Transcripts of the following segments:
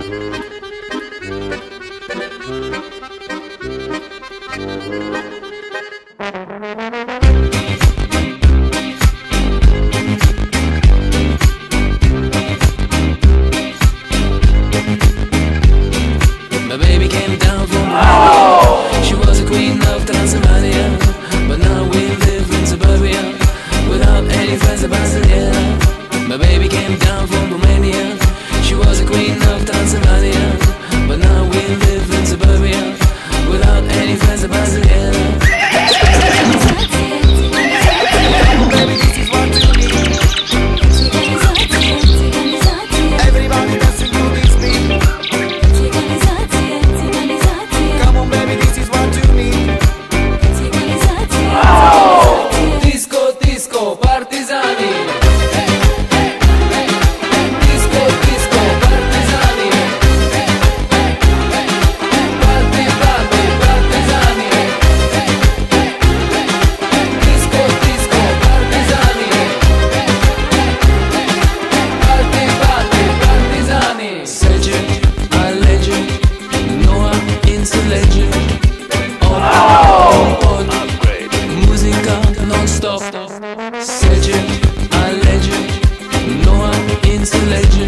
My baby came down from Romania. She was a queen of Transylvania, but now we live in suburbia without any friends of Brasilia. My baby came down from Romania. She was a queen of Transylvania, but now we live in suburbia without any friends of Brasilia. Baby, this is what you need. Everybody dancing to this beat. Come on, baby, this is what you need. Disco, disco, partizani. Disco, disco, partizani. Party, party, partizani. Disco, disco, partizani. Party, party, partizani. Sece, alege, noua înțelege. Pod, muzica non-stop. Sece, alege, noua înțelege.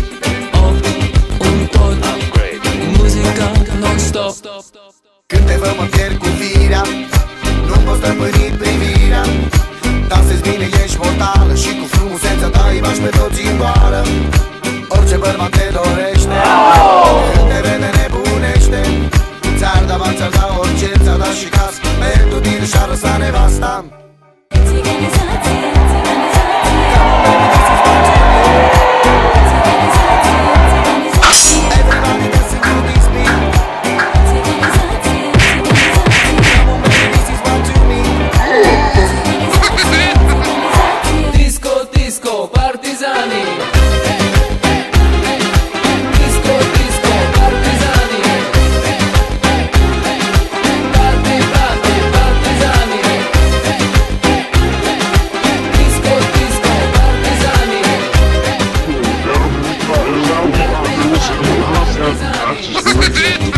Un pod, muzica non-stop. Când te văd mă pierd cu firea, nu-mi pot stăpâni privirea. Dansezi bine, ești mortală și cu frumusețea ta îi bași pe toți în goală. Orice bărbat te dorește, când te vede nebunește. Ți-ar da bani, ți-ar da orice, ți-ar da și casă. Pentru tine și-ar lăsa nevasta. Everybody dancing to this beat. Come on, baby, this is what you need. Disco, disco, partizani. Disco, disco, partizani. Party, party, partizani. Disco, disco, partizani. Partizani.